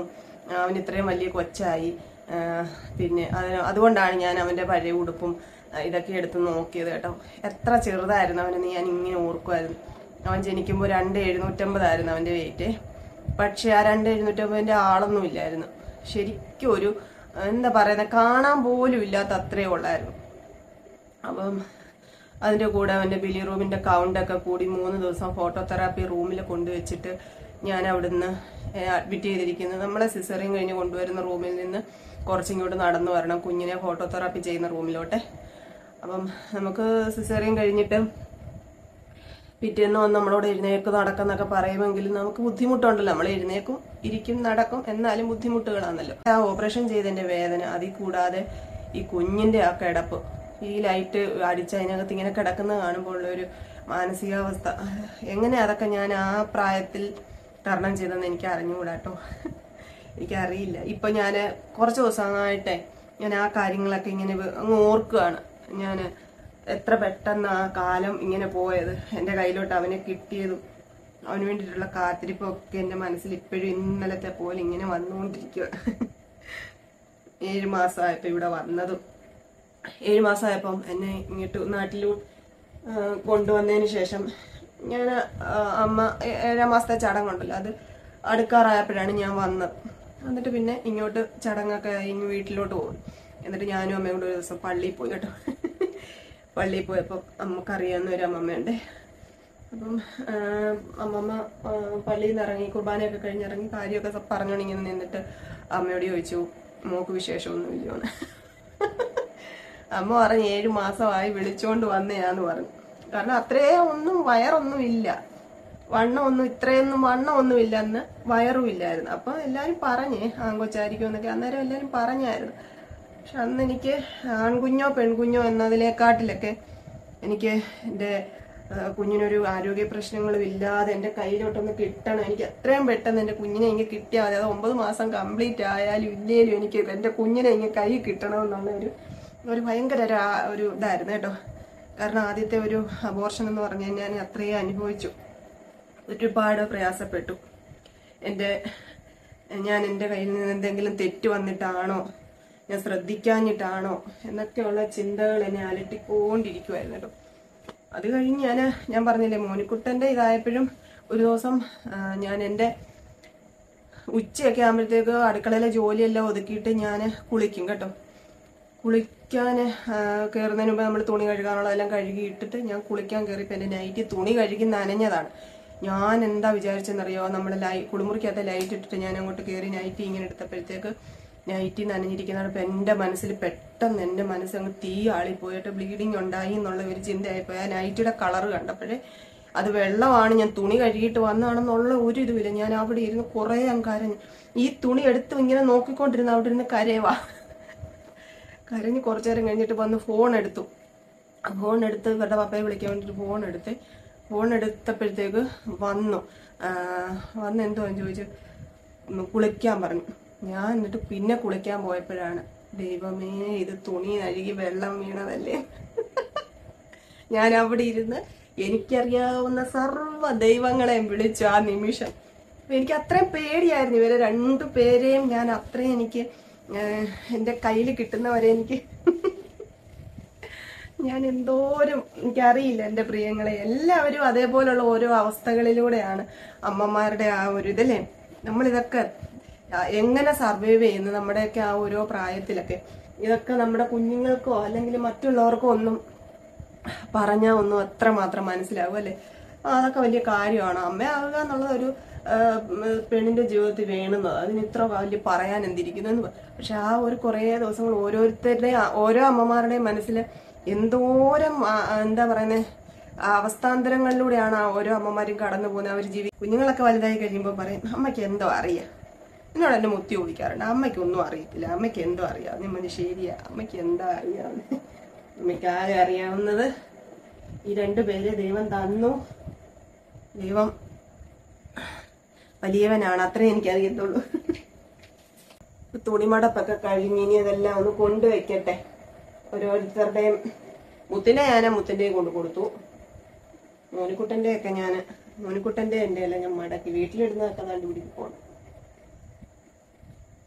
അവൻ ഇത്രയും വലിയ കൊച്ചായി. പിന്നെ അതുകൊണ്ടാണ് ഞാൻ അവന്റെ പഴയ ഉടുപ്പും ഇതൊക്കെ എടുത്ത് നോക്കിയത് കേട്ടോ. എത്ര ചെറുതായിരുന്നു അവനെന്ന് ഞാൻ ഇങ്ങനെ ഓർക്കുമായിരുന്നു. അവൻ ജനിക്കുമ്പോൾ 2,750 അവന്റെ വെയിറ്റ്. പക്ഷെ ആ 2,750 ആളൊന്നും ഇല്ലായിരുന്നു. ശരിക്കും ഒരു എന്താ പറയുന്ന, കാണാൻ പോലും ഇല്ലാത്ത അത്രേ ഉള്ളായിരുന്നു. അപ്പം അതിന്റെ കൂടെ അവന്റെ ബിലി റൂമിന്റെ കൗണ്ടൊക്കെ കൂടി 3 ദിവസം ഫോട്ടോതെറാപ്പി റൂമിൽ കൊണ്ടുവച്ചിട്ട് ഞാൻ അവിടുന്ന് അഡ്മിറ്റ് ചെയ്തിരിക്കുന്നത്. നമ്മളെ സിസറിയും കഴിഞ്ഞ് കൊണ്ടുവരുന്ന റൂമിൽ നിന്ന് കുറച്ചിങ്ങോട്ട് നടന്നു വരണം കുഞ്ഞിനെ ഫോട്ടോതെറാപ്പി ചെയ്യുന്ന റൂമിലോട്ടെ. അപ്പം നമുക്ക് സിസറിയും കഴിഞ്ഞിട്ട് പിറ്റേന്ന് വന്ന് നമ്മളോട് എഴുന്നേക്ക് നടക്കുന്നൊക്കെ പറയുമെങ്കിലും നമുക്ക് ബുദ്ധിമുട്ടുണ്ടല്ലോ. നമ്മൾ എഴുന്നേക്കും, ഇരിക്കും, നടക്കും, എന്നാലും ബുദ്ധിമുട്ടുകളാണല്ലോ. ആ ഓപ്പറേഷൻ ചെയ്തതിന്റെ വേദന, അതിൽ കൂടാതെ ഈ കുഞ്ഞിന്റെ ആ കിടപ്പ്, ഈ ലൈറ്റ് അടിച്ച് അതിനകത്ത് ഇങ്ങനെ കിടക്കുന്നത് കാണുമ്പോൾ ഉള്ളൊരു മാനസികാവസ്ഥ, എങ്ങനെ അതൊക്കെ ഞാൻ ആ പ്രായത്തിൽ തരണം ചെയ്തെന്ന് എനിക്ക് അറിഞ്ഞുകൂടാട്ടോ. എനിക്കറിയില്ല. ഇപ്പൊ ഞാൻ കുറച്ച് ദിവസമായിട്ടേ ഞാൻ ആ കാര്യങ്ങളൊക്കെ ഇങ്ങനെ അങ്ങ് ഓർക്കുകയാണ്. ഞാൻ എത്ര പെട്ടെന്ന് ആ കാലം ഇങ്ങനെ പോയത്, എൻ്റെ കയ്യിലോട്ട് അവനെ കിട്ടിയതും അവന് വേണ്ടിയിട്ടുള്ള കാത്തിരിപ്പൊക്കെ എൻ്റെ മനസ്സിൽ ഇപ്പോഴും ഇന്നലത്തെ പോലെ ഇങ്ങനെ വന്നുകൊണ്ടിരിക്കുക. 7 മാസമായപ്പോൾ ഇവിടെ വന്നതും 7 മാസമായപ്പം എന്നെ ഇങ്ങോട്ട് നാട്ടിലോട്ട് കൊണ്ടുവന്നതിന് ശേഷം ഞാൻ അമ്മ 7 മാസത്തെ ചടങ്ങുണ്ടല്ലോ, അത് അടുക്കാറായപ്പോഴാണ് ഞാൻ വന്നത്. എന്നിട്ട് പിന്നെ ഇങ്ങോട്ട് ചടങ്ങൊക്കെ ഇങ്ങ് വീട്ടിലോട്ട് പോകും. എന്നിട്ട് ഞാനും അമ്മയും കൂടെ ഒരു ദിവസം പള്ളിയിൽ പോയി കേട്ടോ. പള്ളിയിൽ പോയപ്പോൾ അമ്മക്കറിയാവുന്ന ഒരു അമ്മമ്മയുണ്ട്. അപ്പം അമ്മമ്മ പള്ളിയിൽ നിന്ന് ഇറങ്ങി, കുർബാനയൊക്കെ കഴിഞ്ഞിറങ്ങി കാര്യമൊക്കെ പറഞ്ഞോണ്ടിങ്ങനെ നിന്നിട്ട് അമ്മയോട് ചോദിച്ചു, മോക്ക് വിശേഷമൊന്നുമില്ലയോന്ന്. അമ്മ പറഞ്ഞു 7 മാസമായി വിളിച്ചോണ്ട് വന്നയാന്ന് പറഞ്ഞു. കാരണം അത്രേ ഒന്നും വയറൊന്നും ഇല്ല, വണ്ണമൊന്നും ഇത്രയൊന്നും വണ്ണമൊന്നും ഇല്ല, അന്ന് വയറും ഇല്ലായിരുന്നു. അപ്പൊ എല്ലാരും പറഞ്ഞേ ആൺകൊച്ചായിരിക്കും എന്നൊക്കെ അന്നേരം എല്ലാരും പറഞ്ഞായിരുന്നു. പക്ഷെ അന്ന് എനിക്ക് ആൺകുഞ്ഞോ പെൺകുഞ്ഞോ എന്നതിനെക്കാട്ടിലൊക്കെ എനിക്ക് എൻ്റെ കുഞ്ഞിനൊരു ആരോഗ്യ പ്രശ്നങ്ങളും ഇല്ലാതെ എൻ്റെ കയ്യിലോട്ടൊന്ന് കിട്ടണം. എനിക്ക് എത്രയും പെട്ടെന്ന് എൻ്റെ കുഞ്ഞിനെ ഇങ്ങനെ കിട്ടിയാൽ മതി. അത് 9 മാസം കംപ്ലീറ്റ് ആയാലും ഇല്ലേലും എനിക്ക് എൻ്റെ കുഞ്ഞിനെ ഇങ്ങനെ കൈ കിട്ടണമെന്നുള്ള ഒരു ഭയങ്കര ഒരു ഇതായിരുന്നു കേട്ടോ. കാരണം ആദ്യത്തെ ഒരു അബോർഷൻ എന്ന് പറഞ്ഞാൽ ഞാൻ അത്രയും അനുഭവിച്ചു, ഒരുപാട് പ്രയാസപ്പെട്ടു. ഞാൻ എൻ്റെ കയ്യിൽ നിന്ന് എന്തെങ്കിലും തെറ്റ് വന്നിട്ടാണോ, ഞാൻ ശ്രദ്ധിക്കാഞ്ഞിട്ടാണോ എന്നൊക്കെയുള്ള ചിന്തകൾ എന്നെ അലട്ടിക്കൊണ്ടിരിക്കുമായിരുന്നു കേട്ടോ. അത് കഴിഞ്ഞ് ഞാൻ പറഞ്ഞില്ലേ, മോനിക്കുട്ടൻ്റെ ഇതായപ്പോഴും ഒരു ദിവസം ഞാൻ എൻ്റെ ഉച്ചയൊക്കെ ആകുമ്പോഴത്തേക്ക് അടുക്കളയിലെ ജോലിയെല്ലാം ഒതുക്കിയിട്ട് ഞാൻ കുളിക്കും കേട്ടോ. കുളിക്കാൻ കയറുന്നതിന് മുമ്പ് നമ്മൾ തുണി കഴുകാനുള്ളതെല്ലാം കഴുകി ഇട്ടിട്ട് ഞാൻ കുളിക്കാൻ കയറിയപ്പോൾ എൻ്റെ നൈറ്റി തുണി കഴുകി നനഞ്ഞതാണ്. ഞാൻ എന്താ വിചാരിച്ചെന്നറിയോ, നമ്മുടെ കുളിമുറിക്കകത്ത് ലൈറ്റ് ഇട്ടിട്ട് ഞാൻ അങ്ങോട്ട് കയറി നൈറ്റി ഇങ്ങനെ എടുത്തപ്പോഴത്തേക്ക് നൈറ്റി നനഞ്ഞിരിക്കുന്നതാണ്. ഇപ്പം എൻ്റെ മനസ്സിൽ പെട്ടെന്ന് എൻ്റെ മനസ്സങ്ങ് തീ ആളിപ്പോയിട്ട് ബ്ലീഡിങ് ഉണ്ടായി എന്നുള്ള ഒരു ചിന്തയായിപ്പോയി. ആ നൈറ്റിയുടെ കളറ് കണ്ടപ്പോഴേ അത് വെള്ളമാണ്, ഞാൻ തുണി കഴുകിയിട്ട് വന്നതാണെന്നുള്ള ഒരു ഇതുമില്ല. ഞാൻ അവിടെ ഇരുന്ന് കുറേ കരഞ്ഞു. ഈ തുണി എടുത്ത് ഇങ്ങനെ നോക്കിക്കൊണ്ടിരുന്ന അവിടെ ഇരുന്ന് കരഞ്ഞ് കുറച്ചു നേരം കഴിഞ്ഞിട്ട് വന്ന് ഫോൺ എടുത്തു ഇവരുടെ പപ്പയെ വിളിക്കാൻ വേണ്ടിയിട്ട് ഫോൺ എടുത്തപ്പോഴത്തേക്ക് വന്ന് എന്തോ ചോദിച്ചു, കുളിക്കാൻ പറഞ്ഞു. ഞാൻ എന്നിട്ട് പിന്നെ കുളിക്കാൻ പോയപ്പോഴാണ്, ദൈവമേ ഇത് തുണി അഴുകി വെള്ളം വീണതല്ലേ. ഞാൻ അവിടെ ഇരുന്ന് എനിക്കറിയാവുന്ന സർവ്വ ദൈവങ്ങളെയും വിളിച്ചു ആ നിമിഷം. എനിക്ക് അത്രയും പേടിയായിരുന്നു. ഇവരെ 2 പേരെയും ഞാൻ അത്രയും എനിക്ക് എൻ്റെ കയ്യിൽ കിട്ടുന്നവരെ ഞാൻ എന്തോരം എനിക്കറിയില്ല. എൻ്റെ പ്രിയങ്ങളെ എല്ലാവരും അതേപോലുള്ള ഓരോ അവസ്ഥകളിലൂടെയാണ് അമ്മമാരുടെ ആ ഒരു ഇതല്ലേ. നമ്മളിതൊക്കെ എങ്ങനെ സർവൈവ് ചെയ്യുന്നു നമ്മുടെയൊക്കെ ആ ഓരോ പ്രായത്തിലൊക്കെ. ഇതൊക്കെ നമ്മുടെ കുഞ്ഞുങ്ങൾക്കോ അല്ലെങ്കിൽ മറ്റുള്ളവർക്കോ ഒന്നും പറഞ്ഞാൽ ഒന്നും അത്രമാത്രം മനസ്സിലാവും അല്ലേ. അതൊക്കെ വലിയ കാര്യമാണ്. അമ്മയാവുക എന്നുള്ളത് ഒരു പെണ്ണിന്റെ ജീവിതത്തിൽ വേണമെന്നത്, അതിന് ഇത്ര വലിയ പറയാൻ എന്തിരിക്കുന്നു എന്ന്. പക്ഷെ ആ ഒരു കുറേ ദിവസങ്ങൾ ഓരോരുത്തരുടെയും ഓരോ അമ്മമാരുടെയും മനസ്സിൽ എന്തോരം എന്താ പറയുന്നത് അവസ്ഥാന്തരങ്ങളിലൂടെയാണ് ആ ഓരോ അമ്മമാരും കടന്നു പോകുന്നത്. അവർ കുഞ്ഞുങ്ങളൊക്കെ വലുതായി കഴിയുമ്പോൾ പറയും, അമ്മയ്ക്ക് എന്തോ അറിയാം. എന്നോട് എന്നെ മുത്തി ചോദിക്കാറുണ്ട്, അമ്മയ്ക്ക് ഒന്നും അറിയത്തില്ല, അമ്മയ്ക്ക് എന്തോ അറിയാം. നിങ്ങൾ ശരിയാ, അമ്മയ്ക്ക് എന്താ അറിയാവുന്നത്? അമ്മയ്ക്ക് ആകെ അറിയാവുന്നത് ഈ 2 പേരെ ദൈവം തന്നു, ദൈവം വലിയവനാണ്, അത്രേ എനിക്കറിയത്തുള്ളൂ. തുണിമടപ്പൊക്കെ കഴിഞ്ഞ് ഇനി അതെല്ലാം ഒന്ന് കൊണ്ടുവയ്ക്കട്ടെ. ഓരോരുത്തരുടെയും മുത്തിന്റെയും കൊണ്ട് കൊടുത്തു. മോനിക്കുട്ടന്റെ എൻ്റെ എല്ലാം ഞാൻ മടക്കി വീട്ടിലിടുന്നതൊക്കെ കണ്ടുപിടിക്ക് പോകണം.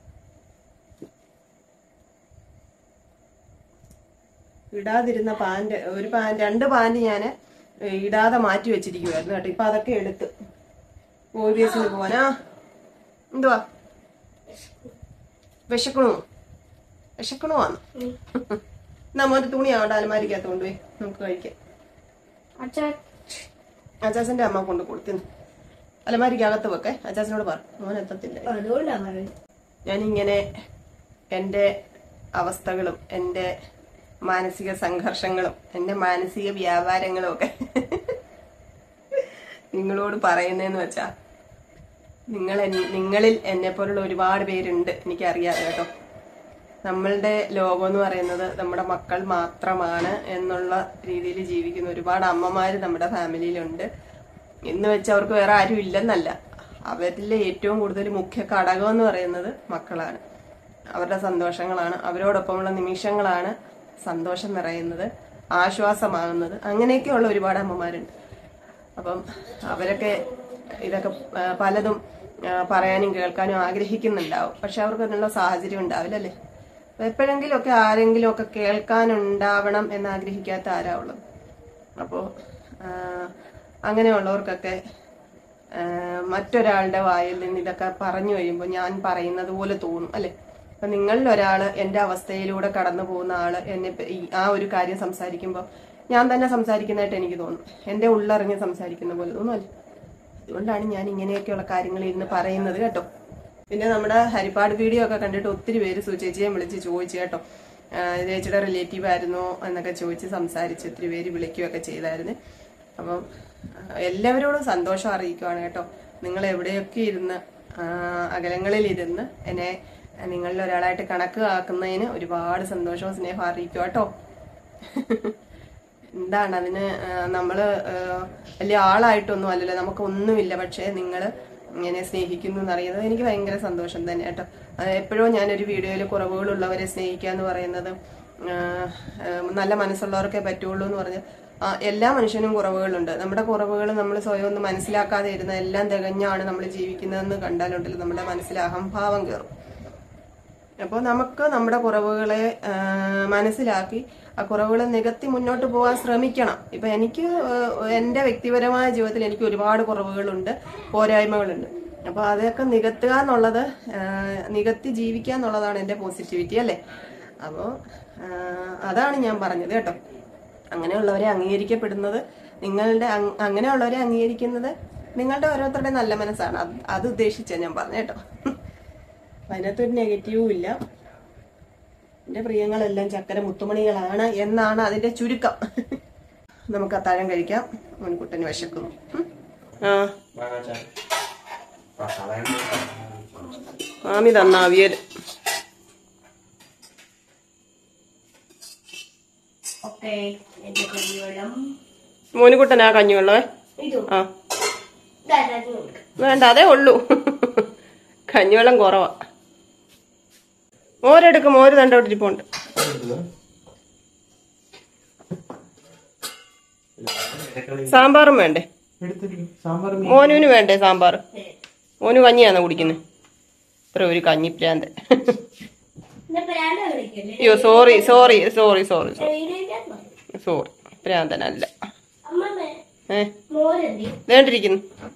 ഇടാതിരുന്ന പാന്റ് രണ്ട് പാന്റ് ഞാൻ ഇടാതെ മാറ്റി വെച്ചിരിക്കുവായിരുന്നു കേട്ടോ. ഇപ്പൊ അതൊക്കെ എടുത്ത് OBS പോവാനാ. എന്തുവാ വിശക്കണോ വന്നു നമ്മൊരു തുണി അവിടെ അലമാരിക്കകത്ത് കൊണ്ടുപോയി നമുക്ക് കഴിക്കാം. അച്ചാച്ചന്റെ അമ്മ കൊണ്ട് കൊടുത്തിന്ന് അലമാരിക്കകത്ത് വെക്കെ. അച്ചാച്ചനോട് പറ, മോൻ എത്തത്തില്ല. ഞാനിങ്ങനെ എന്റെ അവസ്ഥകളും എന്റെ മാനസിക സംഘർഷങ്ങളും എന്റെ മാനസിക വ്യാപാരങ്ങളും ഒക്കെ നിങ്ങളോട് പറയുന്നതെന്ന് വെച്ചാ നിങ്ങളിൽ എന്നെ പോലുള്ള ഒരുപാട് പേരുണ്ട്, എനിക്കറിയാതെ കേട്ടോ. നമ്മളുടെ ലോകം എന്ന് പറയുന്നത് നമ്മുടെ മക്കൾ മാത്രമാണ് എന്നുള്ള രീതിയിൽ ജീവിക്കുന്ന ഒരുപാട് അമ്മമാര് നമ്മുടെ ഫാമിലിയിലുണ്ട്. എന്ന് വെച്ച് അവർക്ക് വേറെ ആരും ഇല്ലെന്നല്ല. അവരിലെ ഏറ്റവും കൂടുതൽ മുഖ്യ ഘടകം എന്ന് പറയുന്നത് മക്കളാണ്. അവരുടെ സന്തോഷങ്ങളാണ്, അവരോടൊപ്പമുള്ള നിമിഷങ്ങളാണ് സന്തോഷം നിറയുന്നത്, ആശ്വാസമാകുന്നത്. അങ്ങനെയൊക്കെയുള്ള ഒരുപാട് അമ്മമാരുണ്ട്. അപ്പം അവരൊക്കെ ഇതൊക്കെ പലതും പറയാനും കേൾക്കാനും ആഗ്രഹിക്കുന്നുണ്ടാവും. പക്ഷെ അവർക്ക് അതിനുള്ള സാഹചര്യം ഉണ്ടാവില്ലല്ലേ. എപ്പോഴെങ്കിലും ഒക്കെ ആരെങ്കിലും ഒക്കെ കേൾക്കാനുണ്ടാവണം എന്നാഗ്രഹിക്കാത്ത ആരാ ഉള്ളത്. അപ്പോൾ അങ്ങനെയുള്ളവർക്കൊക്കെ മറ്റൊരാളുടെ വായിൽ നിന്ന് ഇതൊക്കെ പറഞ്ഞു കഴിയുമ്പോൾ ഞാൻ പറയുന്നത് പോലെ തോന്നും അല്ലെ. അപ്പൊ നിങ്ങളിൽ ഒരാള് എന്റെ അവസ്ഥയിലൂടെ കടന്നു പോകുന്ന ആള് എന്നെ ആ ഒരു കാര്യം സംസാരിക്കുമ്പോൾ ഞാൻ തന്നെ സംസാരിക്കുന്നതായിട്ട് എനിക്ക് തോന്നും. എന്റെ ഉള്ളറിഞ്ഞ് സംസാരിക്കുന്ന പോലെ തോന്നും അല്ലേ. അതുകൊണ്ടാണ് ഞാൻ ഇങ്ങനെയൊക്കെയുള്ള കാര്യങ്ങൾ ഇന്ന് പറയുന്നത് കേട്ടോ. പിന്നെ നമ്മുടെ ഹരിപ്പാട് വീഡിയോ ഒക്കെ കണ്ടിട്ട് ഒത്തിരി പേര് സുചേച്ചിയെ വിളിച്ച് ചോദിച്ചു കേട്ടോ. ചേച്ചിയുടെ റിലേറ്റീവ് ആയിരുന്നോ എന്നൊക്കെ ചോദിച്ച് സംസാരിച്ച് ഒത്തിരി പേര് വിളിക്കുകയൊക്കെ ചെയ്തായിരുന്നു. അപ്പം എല്ലാവരോടും സന്തോഷം അറിയിക്കുവാണ് കേട്ടോ. നിങ്ങൾ എവിടെയൊക്കെ ഇരുന്ന് അകലങ്ങളിലിരുന്ന് എന്നെ നിങ്ങളിൽ ഒരാളായിട്ട് കണക്ക് ആക്കുന്നതിന് ഒരുപാട് സന്തോഷവും സ്നേഹം അറിയിക്കുക കേട്ടോ. എന്താണ് അതിന് നമ്മള് വലിയ ആളായിട്ടൊന്നും അല്ലല്ലോ, നമുക്കൊന്നുമില്ല. പക്ഷെ നിങ്ങൾ ഇങ്ങനെ സ്നേഹിക്കുന്നു എന്നറിയുന്നത് എനിക്ക് ഭയങ്കര സന്തോഷം തന്നെ കേട്ടോ. എപ്പോഴും ഞാനൊരു വീഡിയോയിൽ കുറവുകളുള്ളവരെ സ്നേഹിക്കുക എന്ന് പറയുന്നത് നല്ല മനസ്സുള്ളവർക്കേ പറ്റുള്ളൂ എന്ന് പറഞ്ഞ് എല്ലാ മനുഷ്യനും കുറവുകളുണ്ട്. നമ്മുടെ കുറവുകൾ നമ്മൾ സ്വയം ഒന്ന് മനസ്സിലാക്കാതെ ഇരുന്ന എല്ലാം തികഞ്ഞാണ് നമ്മൾ ജീവിക്കുന്നതെന്ന് കണ്ടാലുണ്ടല്ലോ നമ്മുടെ മനസ്സിൽ അഹംഭാവം കയറും. അപ്പോൾ നമുക്ക് നമ്മുടെ കുറവുകളെ മനസ്സിലാക്കി ആ കുറവുകളെ നികത്തി മുന്നോട്ട് പോകാൻ ശ്രമിക്കണം. ഇപ്പൊ എനിക്ക് എന്റെ വ്യക്തിപരമായ ജീവിതത്തിൽ എനിക്ക് ഒരുപാട് കുറവുകളുണ്ട്, പോരായ്മകളുണ്ട്. അപ്പൊ അതൊക്കെ നികത്തുക എന്നുള്ളത്, നികത്തി ജീവിക്കുക എന്നുള്ളതാണ് എന്റെ പോസിറ്റിവിറ്റി അല്ലേ. അപ്പോ അതാണ് ഞാൻ പറഞ്ഞത് കേട്ടോ. അങ്ങനെയുള്ളവരെ അംഗീകരിക്കപ്പെടുന്നത് അങ്ങനെയുള്ളവരെ അംഗീകരിക്കുന്നത് നിങ്ങളുടെ ഓരോരുത്തരുടെ നല്ല മനസ്സാണ്. അത് ഉദ്ദേശിച്ചാണ് ഞാൻ പറഞ്ഞു കേട്ടോ. അതിനകത്തൊരു നെഗറ്റീവും ഇല്ല. എന്റെ പ്രിയങ്ങളെല്ലാം ചക്കര മുത്തുമണികളാണ് എന്നാണ് അതിന്റെ ചുരുക്കം. നമുക്ക് അത്താഴം കഴിക്കാം. മുൻകുട്ടന് വിശക്കുന്നു. മാമി തന്ന അവിയൽ. മോനുകുട്ടനാ കഞ്ഞിവെള്ളവേ? ആ വേണ്ട, അതേ ഉള്ളൂ. കഞ്ഞിവെള്ളം കുറവാ. മോരെടുക്കും, മോര് തണ്ടോട്ടിരിപ്പുണ്ട്. സാമ്പാറും വേണ്ടേ? മോനുവിന് വേണ്ടേ സാമ്പാർ? മോന് കഞ്ഞിയാണോ കുടിക്കുന്നത്? ഇത്ര ഒരു കഞ്ഞിപ്രാന്ത്. അയ്യോ sorry sorry sorry sorry sorry, പ്രാന്തനല്ല. വേണ്ടിരിക്കുന്നു.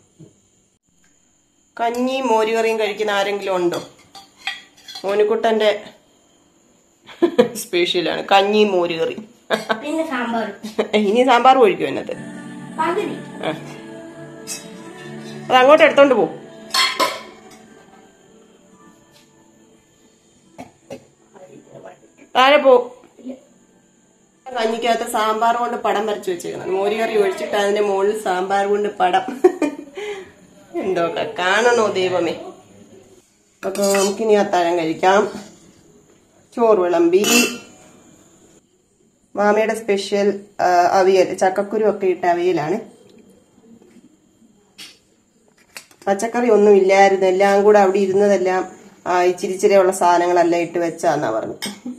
കഞ്ഞിയും മോരുകറിയും കഴിക്കുന്ന ആരെങ്കിലും ഉണ്ടോ? മോനുകുട്ടന്റെ സ്പെഷ്യലാണ് കഞ്ഞിയും മോരുകറി. ഇനി സാമ്പാർ ഒഴിക്കും അതിനകത്ത്. അത് അങ്ങോട്ട് എടുത്തോണ്ട് പോകും. താഴെ പോ. കഞ്ഞിക്കകത്ത് സാമ്പാർ കൊണ്ട് പടം വരച്ചു വെച്ചേക്കുന്നത്. മോരുകറി ഒഴിച്ചിട്ട് അതിന്റെ മുകളിൽ സാമ്പാർ കൊണ്ട് പടം. എന്തൊക്കെ കാണണോ ദൈവമേ. അപ്പൊ നമുക്കിനി അത്താഴം കഴിക്കാം. ചോറ് വിളമ്പി. മാമിയുടെ സ്പെഷ്യൽ അവിയൽ, ചക്കക്കുരു ഒക്കെ ഇട്ട അവിയലാണ്. പച്ചക്കറി ഒന്നും ഇല്ലായിരുന്നു, എല്ലാം കൂടെ അവിടെ ഇരുന്നതെല്ലാം ഇച്ചിരിച്ചിരിയുള്ള സാധനങ്ങളെല്ലാം ഇട്ട് വെച്ചാന്നാ പറഞ്ഞു.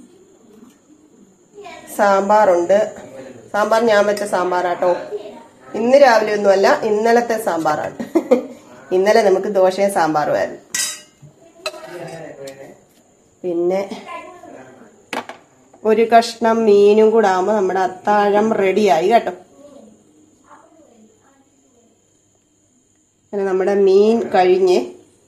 സാമ്പാറുണ്ട്. സാമ്പാർ ഞാൻ വെച്ച സാമ്പാറാട്ടോ. ഇന്ന് രാവിലെ ഒന്നുമല്ല, ഇന്നലത്തെ സാമ്പാറാണ്. ഇന്നലെ നമുക്ക് ദോശയും സാമ്പാറുമായിരുന്നു. പിന്നെ ഒരു കഷ്ണം മീനും കൂടെ ആകുമ്പോൾ നമ്മുടെ അത്താഴം റെഡിയായി കേട്ടോ. അങ്ങനെ നമ്മുടെ മീൻ കഴിഞ്ഞ്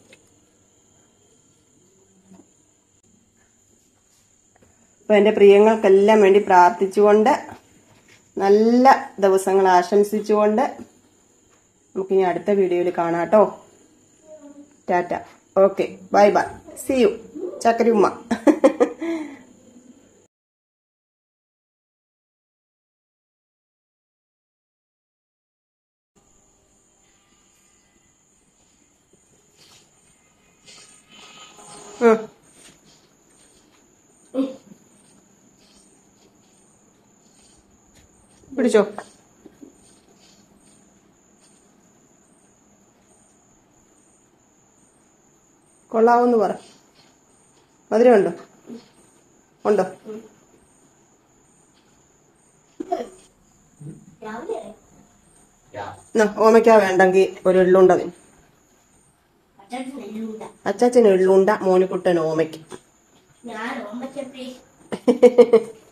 അപ്പൊ എന്റെ പ്രിയങ്ങൾക്കെല്ലാം വേണ്ടി പ്രാർത്ഥിച്ചുകൊണ്ട് നല്ല ദിവസങ്ങൾ ആശംസിച്ചുകൊണ്ട് നമുക്കിനി അടുത്ത വീഡിയോയിൽ കാണാം കേട്ടോ. ടാറ്റ. Okay, bye bye, see you. ചക്കരയുമ്മ. പിടിച്ചോ. കൊള്ളാവെന്ന് പറ. മധുരം ഉണ്ടോ? ഉണ്ടോ? ഓമയ്ക്ക വേണ്ടെങ്കിൽ ഒരു എള്ളുണ്ട. അച്ചാച്ചന് എള്ളുണ്ട, മോനിക്കുട്ടൻ ഓമയ്ക്ക്.